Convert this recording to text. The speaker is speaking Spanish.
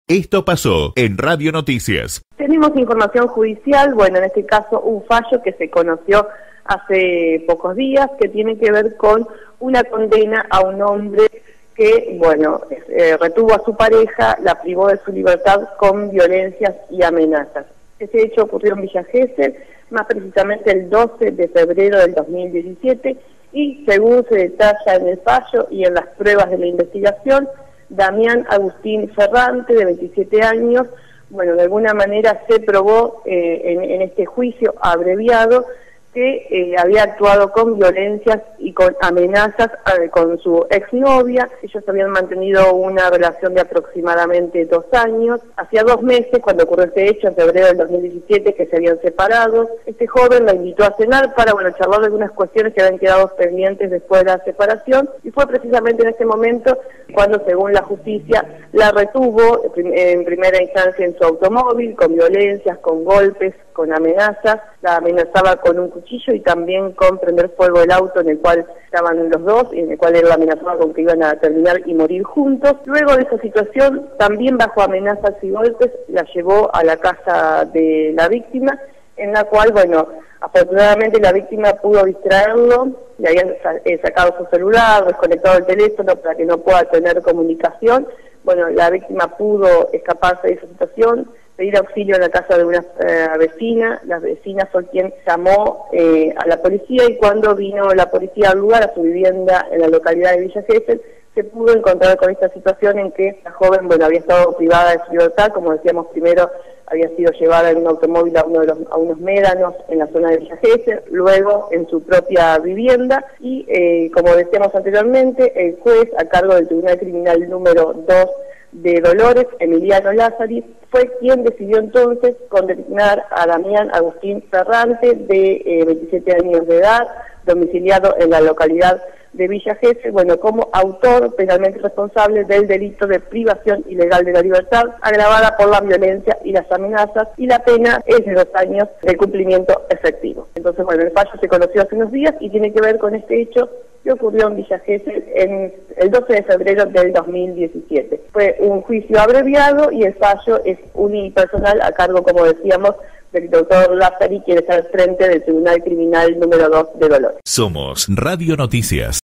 Esto pasó en Radio Noticias. Tenemos información judicial, bueno, en este caso un fallo que se conoció hace pocos días que tiene que ver con una condena a un hombre que, bueno, retuvo a su pareja, la privó de su libertad con violencias y amenazas. Ese hecho ocurrió en Villa Gesell, más precisamente el 12 de febrero del 2017, y según se detalla en el fallo y en las pruebas de la investigación, Damián Agustín Ferrante, de 27 años, bueno, de alguna manera se probó en este juicio abreviado que había actuado con violencias y con amenazas con su exnovia. Ellos habían mantenido una relación de aproximadamente 2 años. Hacía 2 meses, cuando ocurrió este hecho, en febrero del 2017, que se habían separado. Este joven la invitó a cenar para, bueno, charlar de algunas cuestiones que habían quedado pendientes después de la separación, y fue precisamente en este momento cuando, según la justicia, la retuvo en primera instancia en su automóvil, con violencias, con golpes, con amenazas. La amenazaba con un cuchillo y también con prender fuego el auto en el cual estaban los dos, y en el cual él la amenazaba con que iban a terminar y morir juntos. Luego de esa situación, también bajo amenazas y golpes, la llevó a la casa de la víctima, en la cual, bueno, afortunadamente la víctima pudo distraerlo, le habían sacado su celular, desconectado el teléfono para que no pueda tener comunicación. Bueno, la víctima pudo escaparse de esa situación, pedir auxilio en la casa de una vecina. La vecina fue quien llamó a la policía, y cuando vino la policía al lugar, a su vivienda en la localidad de Villa Gesell, se pudo encontrar con esta situación en que la joven, bueno, había estado privada de su libertad. Como decíamos, primero había sido llevada en un automóvil a unos médanos en la zona de Villa Gesell, luego en su propia vivienda, y como decíamos anteriormente, el juez a cargo del Tribunal Criminal número 2 de Dolores, Emiliano Lázari, fue quien decidió entonces condenar a Damián Agustín Ferrante, de 27 años de edad, domiciliado en la localidad de Villa Gesell, bueno, como autor penalmente responsable del delito de privación ilegal de la libertad, agravada por la violencia y las amenazas, y la pena es de 2 años de cumplimiento efectivo. Entonces, bueno, el fallo se conoció hace unos días y tiene que ver con este hecho que ocurrió en Villa Gesell el 12 de febrero del 2017. Fue un juicio abreviado y el fallo es unipersonal a cargo, como decíamos, del doctor Lázari, quien está al frente del Tribunal Criminal número 2 de Dolores. Somos Radio Noticias.